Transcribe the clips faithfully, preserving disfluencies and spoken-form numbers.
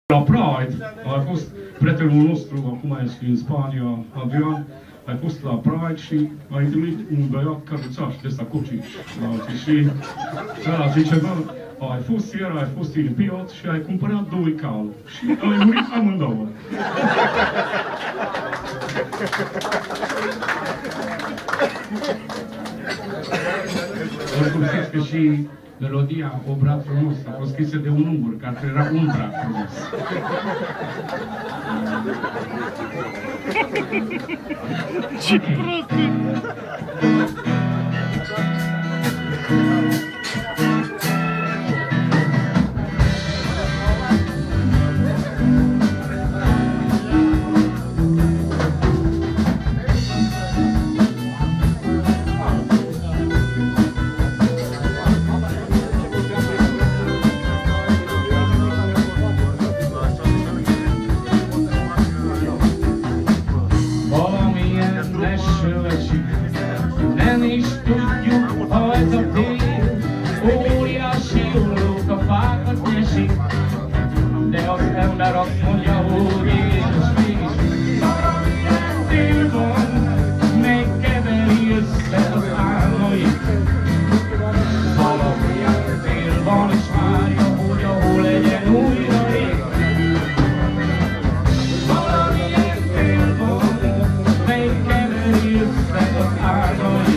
La Pride a fost prietenul nostru, acum este în Spania, Adrian, a fost la Pride și a întâlnit un băiat căruțaș de ăsta cociș. Și ăla zice, bă, ai fost ieri, ai fost în Piot și ai cumpărat doi cal. Și ai murit amândouă. Oricum știți că și melodia O brat frumos a fost scrisă de un ungur, care era un brat frumos. Ce prost! Nem is tudjuk, ha ez a tél óriási ullók, a fákat nyesik, de az ember azt mondja, hogy édes mégis valamilyen tél van, mely keveri össze az álmaik. Valamilyen tél van, és várja, hogy ahol legyen újra ég. Valamilyen tél van, mely keveri össze az álmaik.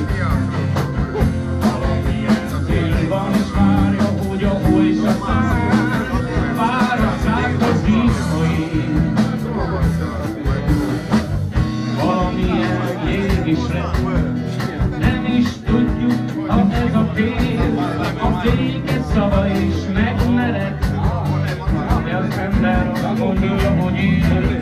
Nem is tudjuk, ha ez a tél, a véget szava és megmered, de az ember azt mondja, hogy él.